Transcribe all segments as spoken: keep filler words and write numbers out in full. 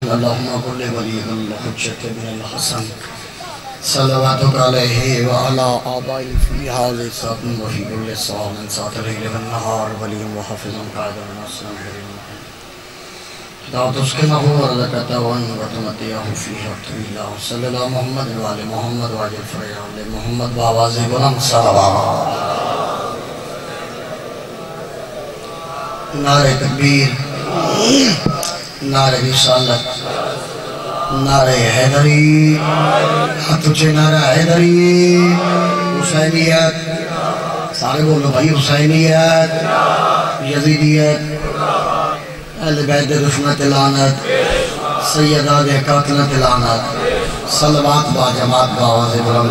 اللہم کل ولی الحجت بن الحسن صلواتک علیہ وعلا آبائی فی حال ساتن وفی کل سالن سات اللیل والنہار ولی وحفظ قائد ونصر کریم دعوت اس کے مغور لکتا ون وطمتیہ فی حق اللہ صلی اللہ محمد وعلی محمد وعجل فریال محمد بآواز بلند صلوات نعرہ تکبیر نعرہ رسالت نعرہ حیدری تجھے نعرہ حیدری حسینیت سارے بولو بھائی حسینیت یزیدیت اہل بیت دشمنت لعنت سیدہ دے قاتلت لعنت صلوات با جماعت با آواز بلند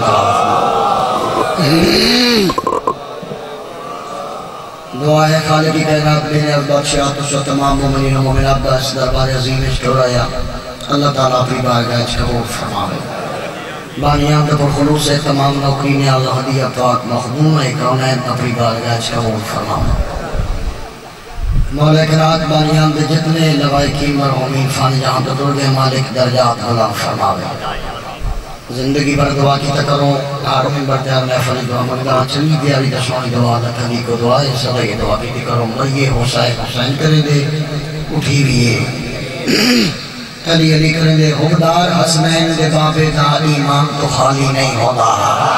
دعائے خالقی کائنات میرے بادشاہ تو تمام مومنین و مومنات دا اس دربار عظیم اشترایا اللہ تعالیٰ اپنی بارگاہ قبول فرمائے بانیان دا پر خلوص تمام نوکرین اللہ ہدیہ پاک مخدوم کونین اپنی بارگاہ قبول فرمائے مولا کرات بانیان دے جتنے لوائکی مرحومین فانی جہاں تو درگے مالک درجات غلام فرمائے زندگی بر دعا کی تکروں آرمین برتیار محفل دعا مرگاہ چلی دیاری دشوانی دعا لکھنی کو دعائے صدقی دعا کی تکروں مرگی حسین حسین کریں دے اٹھی بھی علی علی کریں دے حقدار حسنین دے بابے دا ایمان تو خالی نہیں ہوتا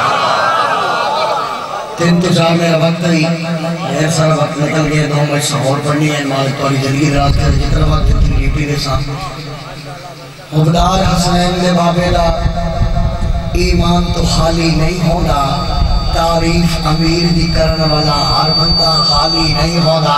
تین تو چار میرا وقت ہی میرے سارا وقت نکل گئے دو مجھ سہور پڑھنی ہے مالک توری جلگی رات کر جتنا وقت تین ڈیوٹی دے ساتھ حقدار حسنین دے بابے دا ایمان تو خالی نہیں ہونا تعریف امیر دی کرن والا ہر بندہ خالی نہیں ہونا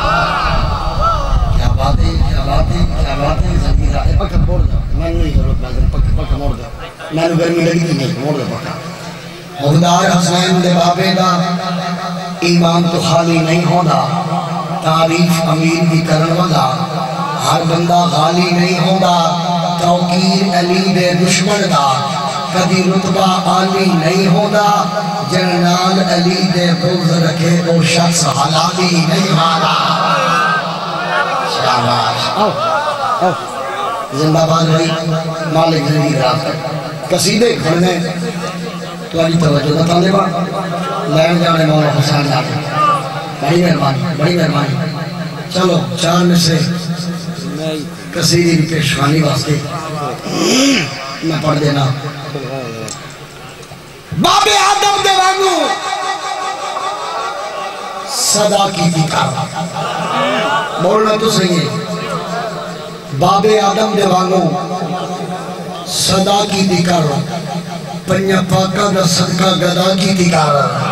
کیا بات ہے کیا بات ہے کیا بات ہے زمین رہا ہے پکا موڑ دا میں نہیں ضرورت میں پکا پکا موڑ دا میں نے گرمی لگی تھی نہیں موڑ دا پکا حقدار حسین دے بابے دا ایمان تو خالی نہیں ہونا تعریف امیر دی کرن والا ہر بندہ خالی نہیں ہونا توقیر علی دے دشمن دا کدی رتبہ عالی نہیں ہونا جنرال علی دے بغض رکھے وہ شخص حلالی نہیں ہونا شاباش آؤ آؤ زندہ باد رہی مالک زندگی رات کر قصیدے کھڑنے تو علی توجہ نہ تھانے با لائن جانے مولا حسین جانے بڑی مہربانی بڑی مہربانی چلو چار میں سے قصیدی بھی پیشوانی واسطے میں پڑھ دینا باب آدم دے وانگو صدا کی دکھا بولنا تو صحیح ہے باب آدم دے وانگو صدا کی دکھا پنیا پاکا دا صدقہ گدا کی دکھا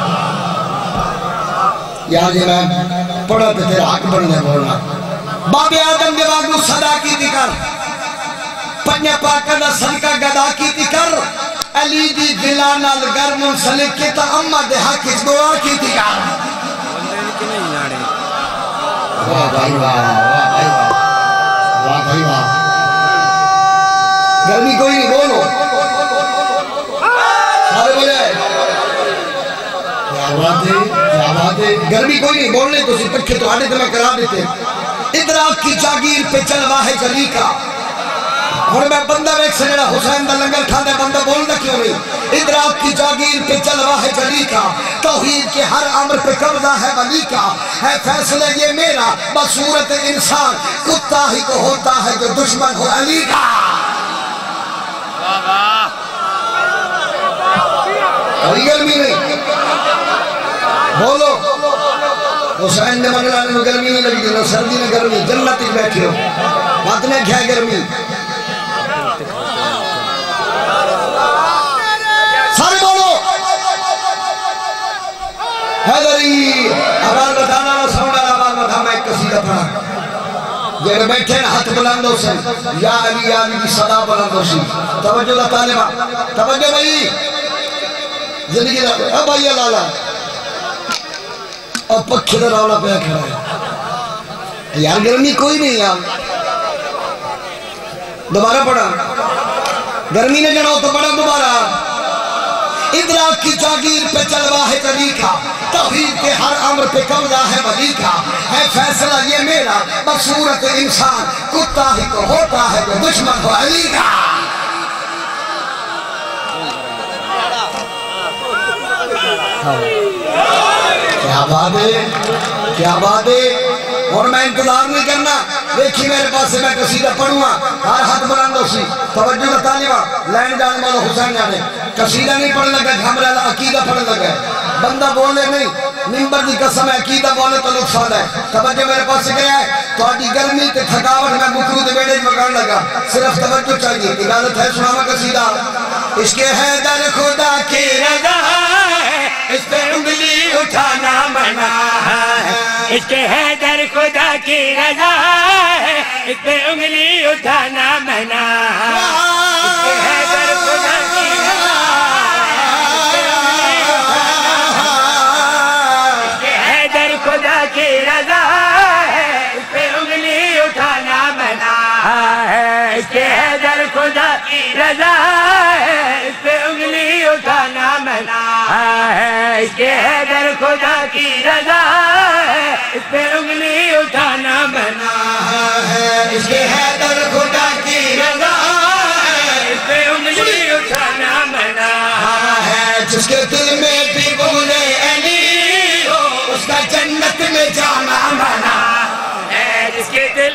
یہاں جی میں پڑھا پہ تیرا حق بڑھنے بولنا باب آدم دے وانگو صدا کی دکھا پنیا پاکا دا صدقہ گدا کی دکھا علی دی دلانا لگر منسلک کی تا اممہ دے حق اس دعا کی تھی گا واہ بھائی واہ واہ بھائی واہ واہ بھائی واہ گرمی کوئی نہیں بولو سارے بولے کیا بات ہے کیا بات ہے گرمی کوئی نہیں بولنے تو سی پکھے تو آنے دمہ کرا دیتے ادراک کی جاگیر پہ چلوا ہے جلی کا اور میں بندہ ایک سے جڑا حسین دا لنگر کھاندے بندہ بولنا کیوں نہیں ادراک کی جاگیر پہ چلوا ہے جلی کا توحید کے ہر عمر پہ قبضہ ہے ولی کا ہے فیصلہ یہ میرا بصورت انسان کتا ہی کو ہوتا ہے جو دشمن ہو علی کا کوئی گرمی نہیں بولو حسین نے منگلانے میں گرمی نہیں لگی دینا سردی میں گرمی جنت ہی بیٹھے ہو بات میں کیا گرمی سارے بولو حیدری آباد بتانا نہ سوڑا آباد بتانا ایک قصیدہ پڑھا جب بیٹھے نا ہاتھ بلندوں سے یا علی یا علی کی صدا بلندوں سے توجہ دا طالبہ توجہ بھائی زندگی دا اب بھائی لالا اب پکھے دا رولا پہ کھڑا ہے یار گرمی کوئی نہیں یار دوبارہ پڑھا گرمی نے جڑا ہو تو پڑھا دوبارہ ادراک کی جاگیر پہ چلوا ہے علی کا، توحید کے ہر امر پہ قبضہ ہے ولی کا، ہے فیصلہ یہ میرا بصورت انسان، کتا ہی کو ہوتا ہے جو دشمن ہو علی کا۔ کیا بات ہے، کیا بات ہے، اور میں انتظار نہیں کرنا، دیکھی میرے پاس سے میں قصیدہ پڑھوں گا، ہر ہاتھ بلند ہو سی، توجہ بتا لیوا، لین جان والا حسین جانے، قصیدہ نہیں پڑھ لگا، گھمرے اللہ عقیدہ پڑھ لگا، بندہ بولے نہیں، ممبر دی قسم ہے، عقیدہ بولے تو نقصان ہے، توجہ میرے پاس سے گیا ہے، تو آٹی گرمی تے تھکاوٹ میں گھٹرو دے بیڑے مکان لگا، صرف توجہ چاہیے، اجازت ہے سناما قصیدہ، عشق ہے در خدا کی رضا ہے، اس پہ انگلی اٹھانا منع ہے، عشق ہے در خدا کی رضا ہے، اس پہ انگلی اٹھانا منع ہے، عشق ہے در خدا کی رضا ہے، عشق ہے در خدا کی رضا ہے، اس پہ انگلی اٹھانا منع ہے، عشق ہے در خدا کی رضا ہے، اس پہ انگلی اٹھانا منع ہے، عشق ہے در خدا کی رضا ہے، اس پہ انگلی اٹھانا منع ہے، عشق ہے در خدا کی رضا ہے، اس پہ انگلی اٹھانا منع ہے، جس کے دل میں بھی بغض علی ہو اس کا جنت میں جانا منع ہے، جس کے دل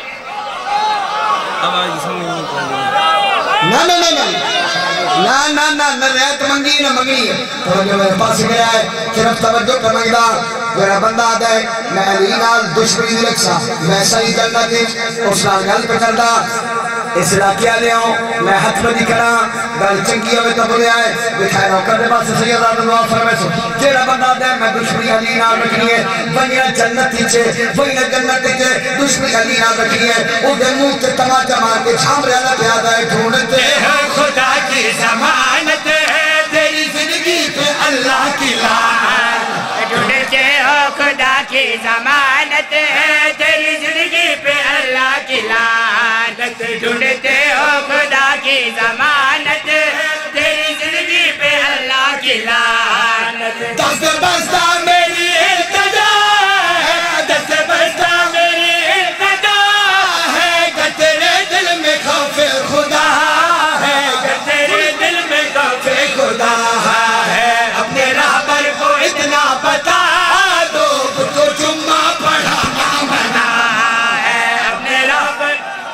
نا نا نا نا نا نا نا ریت منگی نہ منگی ہے، توجہ میرے پاس گیا ہے، صرف توجہ کا مقدار، میرا بندہ آدھا ہے، میں علی نال دشمنی لکسا، ویسا ہی جنت ہے، اس نال گل پہ کردہ، اس علاقے آلے ہوں، میں حت میں نہیں کرا، گل چنگی ہوئے تب لے آئے، دکھائے رہا ہوں، کردے بات سے سید آدھا دعا فرمے سو، تیرا بندہ آدھا ہے، میں دشمنی علی نال رکھنی ہے، وہی نہ جنت ہی چھے، وہی نہ جنت ہی چھے، دشمنی علی نال رکھنی ہے، او دے منہ تے تماچہ مار کے چھام رہا پیادہ ہے، ڈھونڈتے ہیں خدا کی ضمانت ہے، تیری زندگی پہ اللہ کی لعنت، ڈھونڈتے ہو خدا کی ضمانت ہے، تیری زندگی پہ اللہ کی لعنت، ڈھونڈتے ہو خدا کی ضمانت ہے، تیری زندگی پہ اللہ کی لعنت، دست بستہ میری التجا ہے، دست بستہ میری التجا ہے، کہ تیرے دل میں خوف خدا ہے، کہ تیرے دل میں خوف خدا ہے، اپنے رہبر کو اتنا بتا دو تو جمعہ پڑھانا منع ہے، اپنے رہبر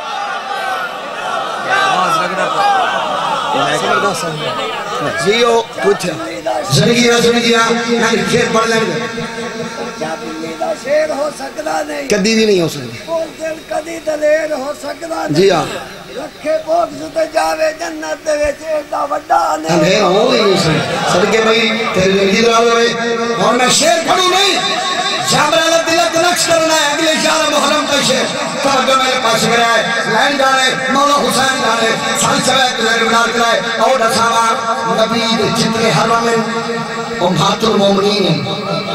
جیو کچھ زندگی نہ زندگی نہ میں شیر پڑھ لیں گے، شیر ہو سکتا نہیں، کدی بھی نہیں ہو سکتی، کدی دلیر ہو سکتا نہیں، جی ہاں رکھے بوکس تے جاوے جنت دے وچ ایڈا وڈا نہیں، اندھیرا ہو ہی نہیں سکتا، صدقے بھائی تیری زندگی دراز ہوئے، اور میں شیر پڑھوں نہیں، جابر اللہ دلت نقش کرنا ہے، اگلے شہر محرم کا شیر، توجہ میرے پاس گرا ہے، لین جانے، مولا حسین جانے، سال سویت لین بنار کرائے، اور دسامہ نبی جتنے حرم میں امہات المومنین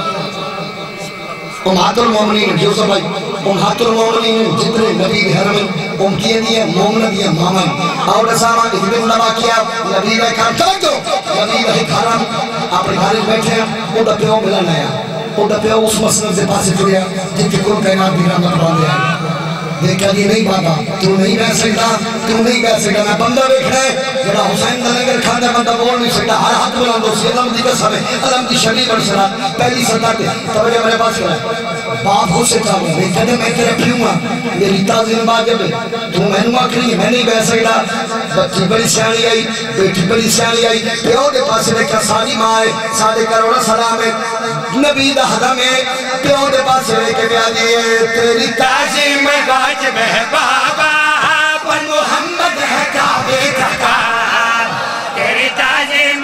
امہات المومنین جو سب بھائی امہات المومنین جتنے نبی حرم میں ام کیے دیئے مومن دیئے مامن اور دسامہ ایک دن نبا کیا نبی نے کہا توجہ نبی نے حرم اپنے گھر بیٹھے ہیں وہ دپیوں ملن آیا وہ دپیوں اس مسئلہ سے پاسے جڑیا جن کے کل کائنات بھی رحمت باندھے ہیں دیکھا یہ نہیں بابا تو نہیں بہ سکتا تو نہیں بہ سکتا میں بندہ دیکھ رہے جڑا حسین دا لنگر کھاندہ بندہ بول نہیں سکتا ہر حق بلند ہو سی علم دی قسم ہے علم دی شریف برسرات پہلی صدا تے توجہ میرے پاس کرے باپ ہو سکتا ہوں میں کہنے میں تیرے پیوں گا میری تعظیم باجب ہے تو میں نو آکھری میں نہیں بہ سکتا بچی بڑی سیانی آئی بیٹی بڑی سیانی آئی پیو دے پاس دیکھا ساری ماں ہے سارے کروڑا سلام ہے نبی دا حدم ہے پیو دے پاس لے کے بیا دیئے تیری تعظیم واجب ہے بابا پر محمد ہے کعبے کا کار تیری تعظیم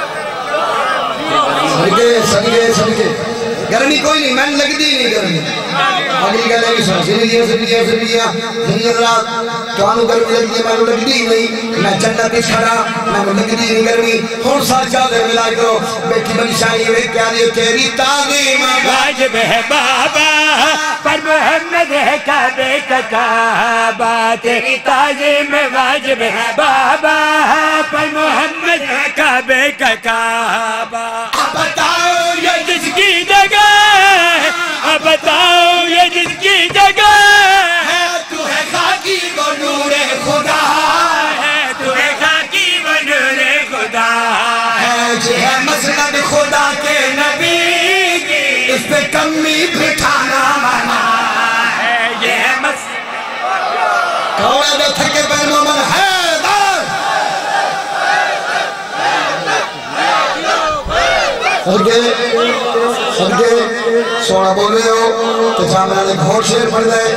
سڑکے سڑکے سڑکے گرمی کوئی نہیں میں لگ دی نہیں گرمی اگلی گلے بھی سن زندگی زندگی زندگی زندگی رات تو آنو گرمی لگی میں نے لگی نہیں میں جنت پہ کھڑا میں نے لگی نہیں گرمی ہون سال چادر ملا کرو بیٹھی بنی شاہی وے پیاری تیری تعظیم واجب ہے بابا پر محمد ہے کعبے کا کعبہ تیری تعظیم واجب ہے بابا پر محمد ہے کعبے کا کعبہ اب بتاؤ یہ جس کی جگہ ہے اب بتاؤ یہ جس کی جگہ ہے تو ہے خاکی وہ نور خدا ہے تو ہے خاکی وہ نور خدا ہے یہ ہے مسند خدا کے نبی کی اس پہ کمی بٹھانا منع ہے یہ ہے مسند کون ہے جو تھکے پیر مومن حیدر سرگے سرگے سونا بولے ہو تو جامعہ نے بہت شیر پڑھ دائے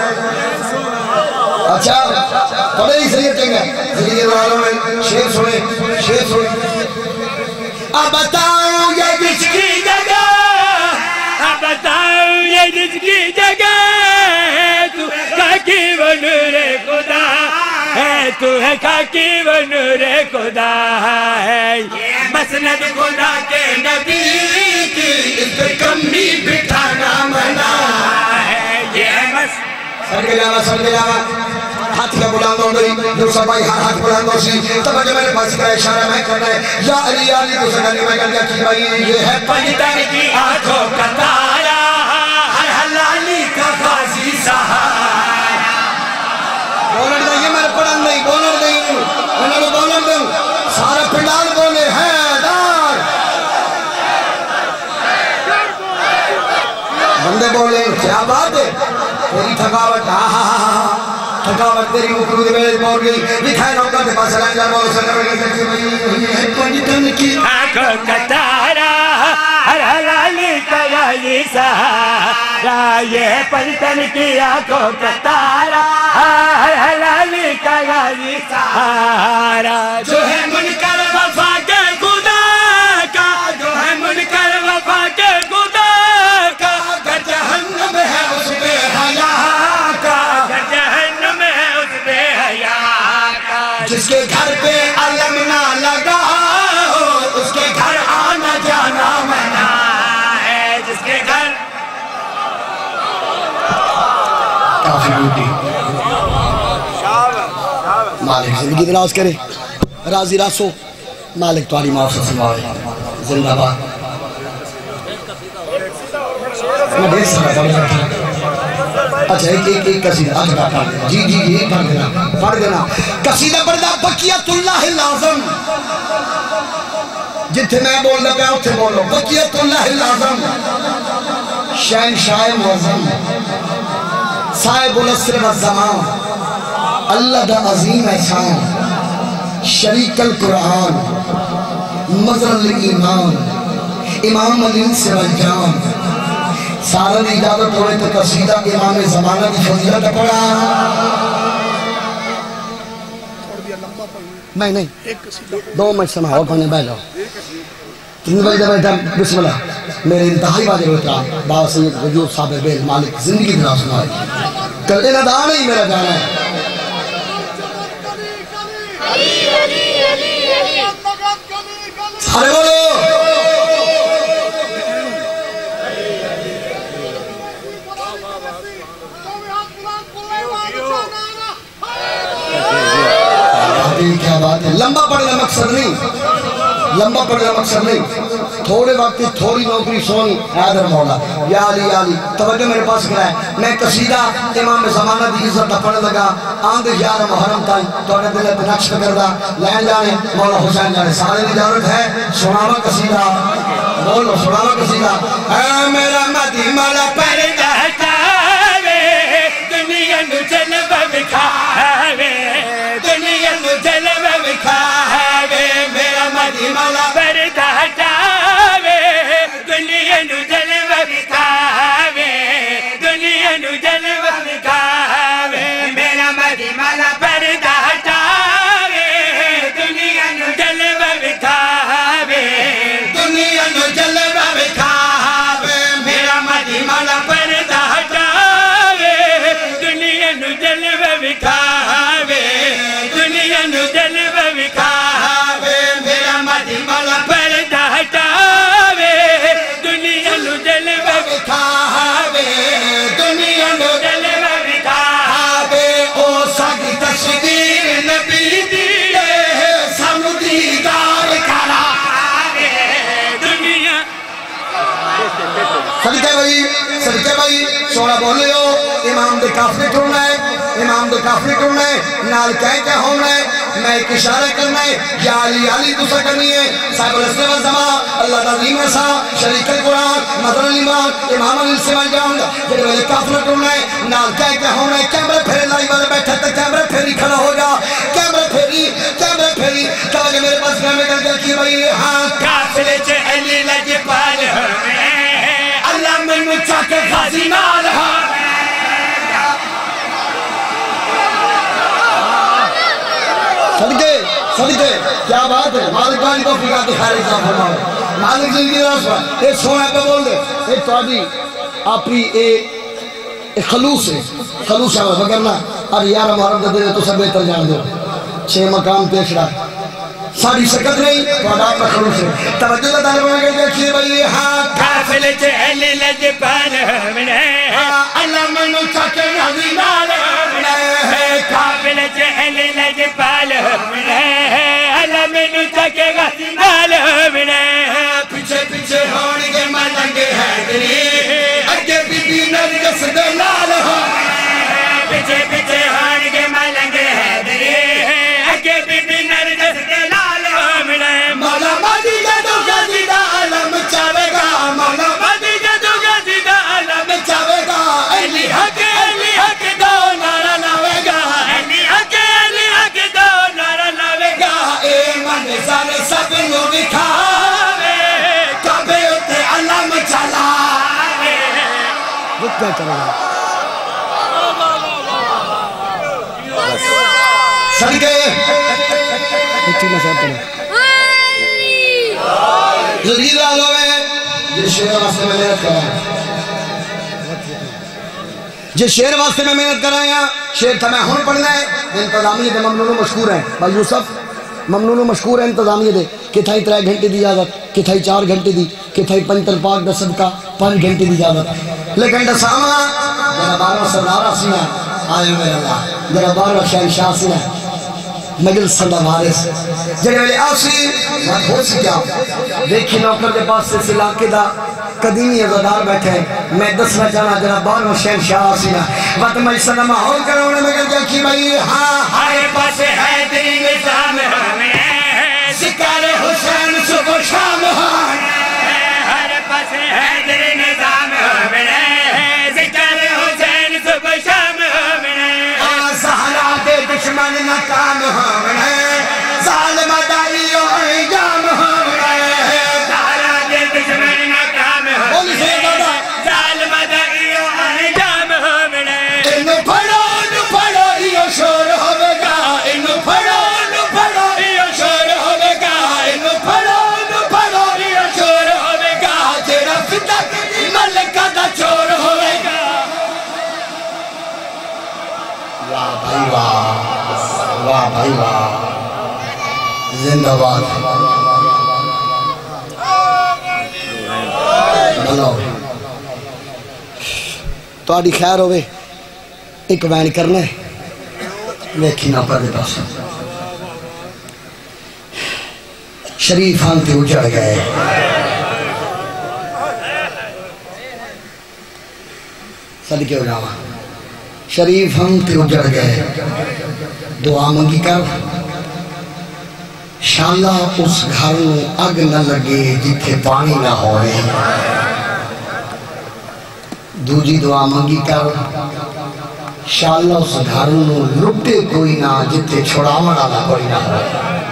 اچھا پڑھے ہی صحیح چنگا زندگی والوں میں شیر سنے شیر سنے اب بتاؤ یہ جس کی جگہ اب بتاؤ یہ جس کی جگہ ہے تو خاکی وہ نور خدا ہے تو ہے خاکی وہ نور خدا ہے یہ مسند خدا کے نبی کی اس پہ کمی بٹھانا منع ہے یہ مسند سر کے جانا سر کے جانا ہاتھ کا بلاندوں گئی جو سبائی ہر ہاتھ بلاندوں سی تب اگر میرے پاس کا اشارہ میں کرنا ہے یا علی علی کو سنگانی میں کرنا کی بھائی یہ ہے پنجتن کی آنکھوں کا تارا ہر حلالی کا غازی سہارا بولر دیں یہ میرے پڑھن نہیں بولر دیں انہوں نے بولر دیں سارا پنڈال بولے حیدر بندے بولے کیا بات ہے تیری تھکاوٹ تھکاوٹ تیری مکرود میں بول گئی دکھائے نوکا دے پاس لائن جا بولو سنگا میں پنجتن کی آنکھوں کا تارا ہر حلالی کا غازی سہارا یہ پنجتن کی آنکھوں کا تارا ہر حلالی کا غازی سہارا جو ہے منکر وفا کے خدا کا جو ہے منکر وفا کے خدا کا گر جہنم ہے اس بے حیا کا گر جہنم ہے اس بے حیا کا جس کے گھر پہ علم نہ لگا ہو اس کے گھر آنا جانا منع ہے جس کے گھر کافی بوٹی مالک زندگی دراز کرے راضی راسو مالک تواری معافظ سماوے زندہ باد میں دیر سارا پڑھ رکھا اچھا ایک ایک ایک قصیدہ آج کا پڑھ دینا جی جی یہ پڑھ دینا پڑھ دینا قصیدہ پڑھ دینا بقیت اللہ لازم جتھے میں بول رہا پہ اتھے بولو بقیت اللہ لازم شہنشاہ معظم صاحب الاسر والزمان اللہ دا عظیم احسان شریک القرآن مظہر الایمان امام الانس والجان سارا نے اجازت ہوئے تو قصیدہ امام زمانہ کی فضیلت پڑھا میں نہیں دو منٹ سماؤ پڑھنے بیٹھ جاؤ تین بجے بیٹھا بسم اللہ میرے انتہائی واجب ہوتا باو سید وجود صاحب بیل مالک زندگی دراز سنائے کل انہ دا نہیں میرا جانا ہے سارے بولو کیا بات ہے لمبا پڑھنا مقصد نہیں لمبا پڑھنا مقصد نہیں تھوڑے وقت تھوڑی نوکری سونی حیدر مولا یا علی یا علی توجہ میرے پاس کرائے میں قصیدہ امام زمانہ دی عزت پڑھ لگا آندھ یار محرم تائیں توڑے دلے پہ نقش کردہ لین جانے مولا حسین جانے سارے نجارت ہے سناوا قصیدہ بولو سناوا قصیدہ اے میرا مدی مولا پردہ ہٹاوے دنیا نو جلوہ بکھاوے دنیا نو جلوہ بکھاوے میرا مدی مولا پردہ ہٹاوے دنیا نو جلوہ بکھاوے دنیا نو جلوہ بکھاوے میرا مدی مولا پردہ ہٹاوے دنیا نو جلوہ بکھاوے دنیا نو جلوہ بکھاوے میرا مدی مولا जलवे विखावे दुनिया नु जलवे विखावे मेरा मजमला पर्दा हटावे दुनिया नु जलवे विखावे दुनिया नु जलवे विखावे ओ साडी तस्वीर नबी दी सानू दीदार करावे दुनिया सदके भाई सदके भाई सोना बोले हो इमाम दे काफले टुरना है इमाम दे काफले टुरना है नाल कह के होना है मैं एक इशारा करना है या अली अली तुसा करनी है साहिब अलस्म वल जमा अल्लाह दा अजीम सा शरीक अल कुरान मदर अल इमाम इमाम अली से मैं जाऊंगा जेडे वेले काफला टुरना है नाल कह के होना है कैमरा फेरे लाई वाले बैठे ते कैमरा फेरी खड़ा हो जा कैमरा फेरी कैमरा फेरी ताकि मेरे पास कैमरे करके की भाई हां काफले च अली लजपाल अल्लाह मैनू चाके गाजी नाल सदके सदके क्या बात है मालिक वाली को फिका के खाली का फरमाओ मालिक जिंदगी रास्ता ये सोना पे बोल दे ये तोड़ी आपी ए खलूस है खलूस है मगर ना अरे यार हमारा दे दे तो सब बेहतर जान दो छह मकाम पेश रहा सारी शकत नहीं तोड़ा पे खलूस है तवज्जो दा दाल बना के देखिए भाई हां काफिले च अली लजपाल हमने अल्लाह मैनू चाके गाजी नाल काफिले च अली लजपाल हमने अल्लाह मैनू चाके गाजी नाल हमने पीछे पीछे होणगे मलंगे हैदरी अगे बीबी नरगिस दे लाल पीछे पीछे होणगे मलंगे हैदरी अगे बीबी नरगिस दे लाल हमने मौला मदी जदों गाजी दा आलम चावेगा मौला मदी जदों गाजी दा आलम चावेगा अली हक अली हक दो नारा लावेगा अली हक अली हक दो नारा लावेगा ए मन सारे सब नु दिखावे कबे उते आलम चलावे वो क्या करेगा सदके इतनी मसाब करें जिंदगी लालो में जिस शेर वास्ते में मेहनत कराया जिस शेर वास्ते में मेहनत कराया शेर था मैं हुन पढ़ना है इंतजामिया दे ममनून मशहूर है भाई यूसुफ ममनून मशहूर है इंतजामिया दे कि थाई त्रै घंटे दी इजाजत कि थाई चार घंटे दी कि थाई पंचतन पाक दा सदका पांच घंटे दी इजाजत लेकिन दसावा जरा बारह सरदार सीना आए मेरे अल्लाह जरा बारह शहंशाह सीना मजल सदा वारिस जेड़े वेले आसी मत हो सी क्या देखी नौकर दे पास से इलाके दा कदीमी अज़ादार बैठे मैं दसना चाहना जरा बारह शहंशाह सीना वत मैं सदा माहौल कराने में क्या की भाई हां हर पास है तेरी निजाम हमें शिकार हुसैन सुबह शाम हर पास है तेरी निजाम हमें शिकार हुसैन सुबह शाम हमें सहारा दे दुश्मन नाकाम हमें जालिम दाइयो अंजाम हमें सहारा दे दुश्मन नाकाम बोल से दादा जालिम दाइयो अंजाम हमें इनु फड़ो इनु फड़ो यो शोर होवेगा इनु फड़ो इनु फड़ो यो शोर होवेगा इनु फड़ो इनु फड़ो यो शोर होवेगा जेरा पिता के मलका दा चोर होवेगा वाह भाई वाह वाह भाई वाह जिंदाबाद बोलो ਤੁਹਾਡੀ खैर होवे एक वैन करना है वेखी ना पर पास शरीफ हां ते उजड़ गए सदके हो जावा शरीफ हम ते उजड़ गए दुआ मंगी कर शाला उस घर में अग न लगे जिथे पानी ना होए दूजी दुआ मंगी कर शाला उस घर में लुटे कोई ना जिथे छुड़ावन वाला कोई ना हो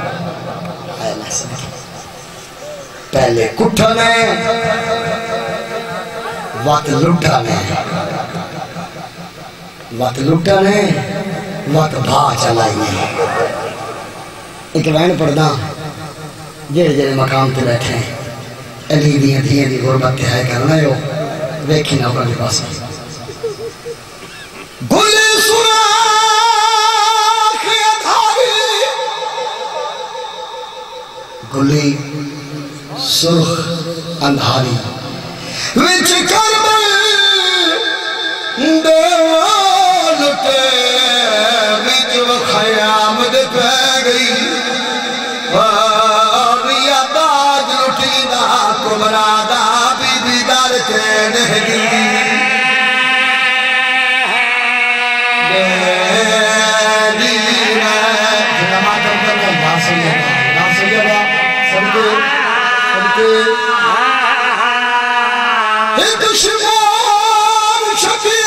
पहले कुठा ने वत लुटा ने वत लुटा ने वत भा चलाई ने एक वैन पढ़दा जेड़े जेड़े मकाम ते बैठे अली दियां दियां दी गुरबत है करना यो वेखी ना अपने पास गुल सुना کندھاری وچ کربل دیوال تے وچ وہ خیام دے پہ گئی اور یاداج لٹی دا کبرا دا بی بی دار کے نہگی دشمن شکی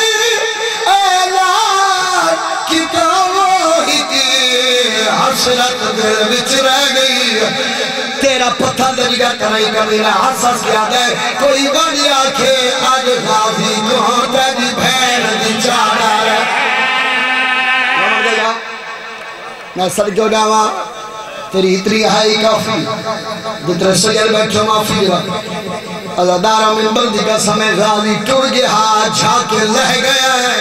اعلان کی کاوہی کی حسرت دل وچ رہ گئی تیرا پتھا دلگا کرائی کبیرہ حساس کیا دے کوئی گاڑی آکھے آج غازی کہاں تیری بھین دی چاڑا ہے میں سر جو ڈاوا تیری اتری آئی کافی جتر سجر بیٹھو معافی دیوا ازادارہ من بلدی کا سمیں غازی ٹوڑ گیا ہاتھ جھاکے لہ گیا ہے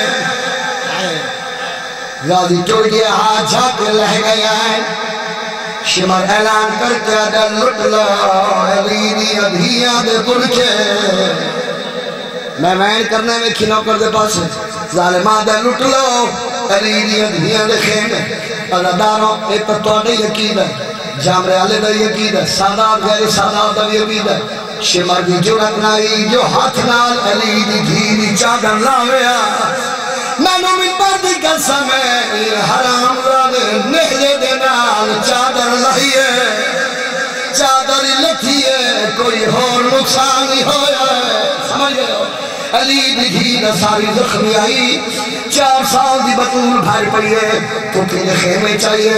غازی ٹوڑ گیا ہاتھ جھاکے لہ گیا ہے شمر اعلان کر کے دل لٹ لو علی دی ادھیاں دے برکے میں وین کرنے میں کھنو کر دے پاس ظالمہ دے لٹ لو علی دی ادھیاں دے خیمے اللہ داروں ایک پر توڑے یقید ہے جامرے آلے دا یقید ہے سادات غیر سادات دا یقید ہے شمر دی جرت نائی جو ہاتھ نال علی دی دھیری چادر لاویا میں نو من بردی کا سمیں حرام راد نہلے دے نال چادر لائیے چادر لکھیے کوئی اور نقصان نہیں ہویا ہے سمجھ گئے ہو علی دی دھیر ساری زخمی آئی چار سال دی بطول بھائی پڑیے تو تیرے خیمے چاہیے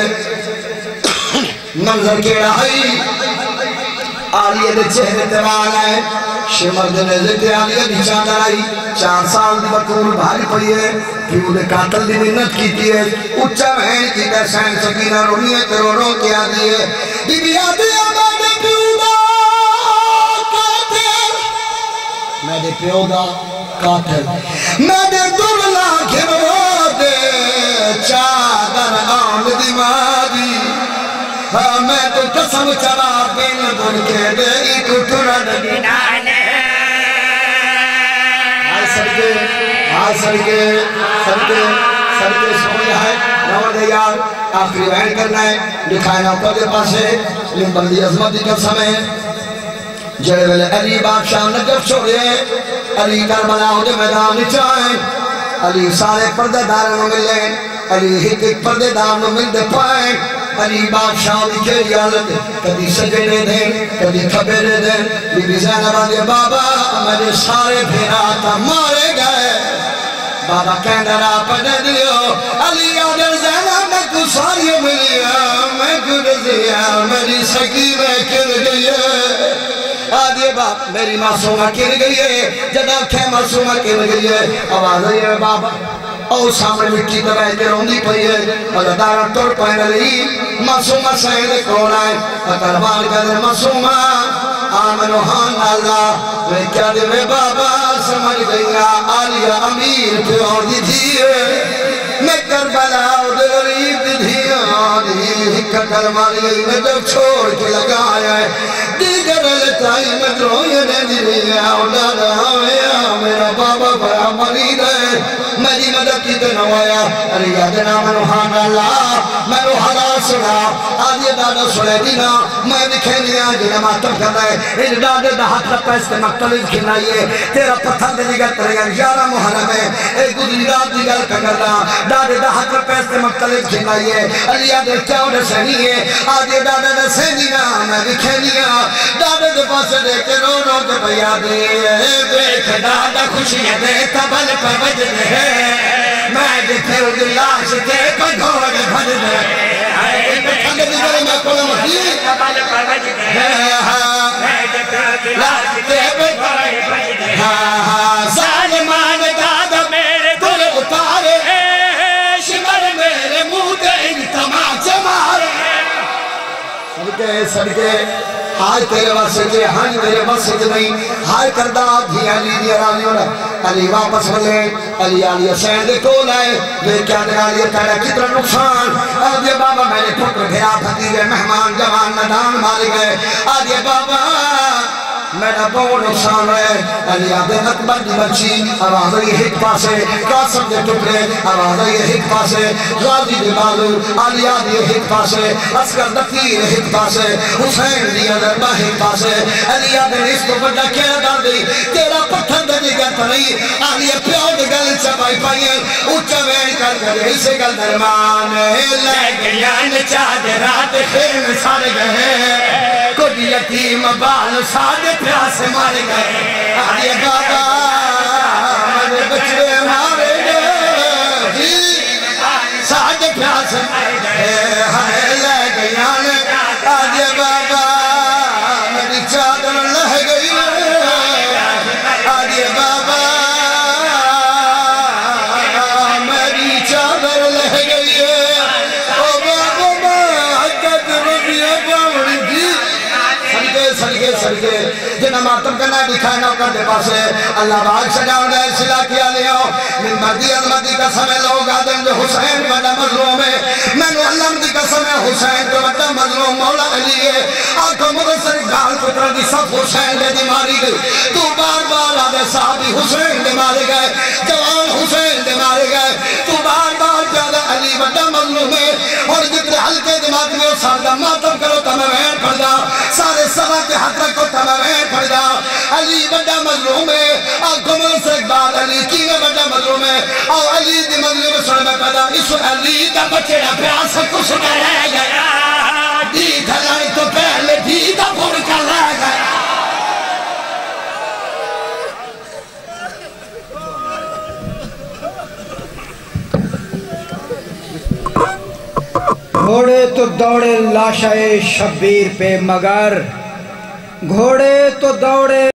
منظر کیڑا آئی آلیہ دے چہرے تیمان آئے شمر دے نزدے آلیہ دی چادر آئی چار سال دی بطول بھائی پڑیے پیو دے قاتل دی منت کی دیئے اچھا بہن کی دے سین سکینہ رونیے کرو رو کیا دیئے بی بی آدھی آمانے پیو دا قاتل میں دے پیو دا قاتل میں دے دلہ گھرو دے چادر آن دی مادی میں تو قسم چلا بین بن کے دے ایک ٹرد بنانے آئے سرکے آئے سرکے سرکے سرکے سوئی ہے نور دے یار آخری بہن کرنا ہے دکھائنا اوپر دے پاسے لن بندی عظمتی کا سمیں جڑے ویلے علی بادشاہ نجف چھوڑے علی کربلا ہو دے میدان چاہیں علی سارے پردے داروں ملے علی ہک ایک پردے داروں مل دے پائیں علی بادشاہ دی کیری حالت کبھی سجنے دیں کبھی کھبرے دیں بی بی زینب آدھے بابا میرے سارے بھیراتا مارے گئے بابا کہنے رہا پڑھے دیو علی آدھے زینب میں کو ساری ملیا میں کو رضیا میری سکی میں کر گئی آدھے باپ میری معصومہ کر گئی ہے جدا کھے معصومہ کر گئی ہے آواز ہے بابا او سامنے مٹی دے بیٹھے روندی پئی ہے اللہ دارہ توڑ پہنے رہی معصومہ سید کون آئے تربار کہتے معصومہ آمنو ہان اللہ میں کیا دے میں بابا سمجھ گئیا آلیہ امیر پہ اور دی دھیے میں کربلا دے غریب دی دھیے آدھی ہکا کرمانی گئی میں جب چھوڑ کے لگایا ہے دیگر لتائی میں دروئے نے دی رہی اور دادا ہویا میرا بابا بڑا مرید ہے میری مدد کی تے نوایا علی آدھنا منو حان اللہ منو حالات سنا آدھے دادا سنے دینا میں دکھے لیا جنہیں ماتم کر رہے ان دادے دا ہاتھ رپا اس کے مقتلف کھلائیے تیرا پتھر دے دیگر ترگا یارہ محرم ہے ایک گزری رات دیگر کگرنا دادے دا ہاتھ رپا اس کے مقتلف کھلائیے علی آدھے کیا انہیں سہنی ہے آدھے دادے دا سہنی نا میں دکھے لیا دادے دے پاس دے کے رو رو کے بیا دے دیکھ دادا خوشی دے تبل پر وجد ہے میں دیکھے ہو دلاش دے پر گھوڑ بھر دے میں دیکھے میں کولا مہی تبل پر وجد ہے میں دیکھے ہو دلاش دے پر گھوڑ بھر دے ظالمان دادا میرے دل اتارے شمر میرے منہ دے تماچے مارے صدقے صدقے آج تیرے واسطے ہن میرے واسطے نہیں ہائے کردہ بھی علی دی رالی ہونا علی واپس ملے علی علی حسین دے کول آئے دے کیا دے علی کہنا کتنا نقصان آدھے بابا میرے پتر بھیرا بھتیجے مہمان جوان میدان مارے گئے آدھے بابا میرا بہت نقصان ہے علی آدھے اکبر دی بچی آواز آئی ایک پاسے قاسم دے ٹکڑے آواز آئی ایک پاسے غازی دے بالو علی آدھے ایک پاسے عسکر دفیر ایک پاسے حسین دی ادربہ ایک پاسے علی آدھے اس کو بڑا کیا ڈال دی تیرا پتھر دے گا تنہی علی پیو دے گل چپائی پائیے اچھا وین کر کر اسے گل درمان لے گیان چادرات خیم سار گئے کچھ یتیم بال سادے پیاس مار گئے آدھے بابا میرے بچے مارے گئے جی سادے پیاس مار گئے ہمیں لے گیان آدھے بابا میری چادر لہ گئی آدھے بابا میری چادر لہ گئی او بابا حقت رضی باوڑی جی سڑکے سڑکے سڑکے جنہ ماتم کرنا دکھائے نوکر دے پاسے اللہ باگ سجاؤں گئے سلا کیا لیا من مردی علمدی قسم لوگ آدم جو حسین بڑا مظلوم ہے میں نے علمدی قسم حسین تو بڑا مظلوم مولا علی ہے آنکھوں مرسل گال پتر دی سب حسین دے دی ماری گئی تو بار بار آدھے صحابی حسین دے مارے گئے جوان حسین دے مارے گئے تو بار بار پیادہ علی بڑا مظلوم ہے اور جتنے حلقے دماغ میں سارا ماتم کرو تمہیں پڑ جا سارے سبا کے حق رکھو تمہیں پڑ جا علی بڑا مظلوم ہے آنکھوں مرسل گال علی کی میں بڑا مظلوم ہے اور علی دی مظلوم سن میں پیدا اس علی کا بچے نہ پیاس کچھ نہ رہ گیا دی دھلائی تو پہلے دی دا پھوڑ کر رہ گیا گھوڑے تو دوڑے لاشائے شبیر پہ مگر گھوڑے تو دوڑے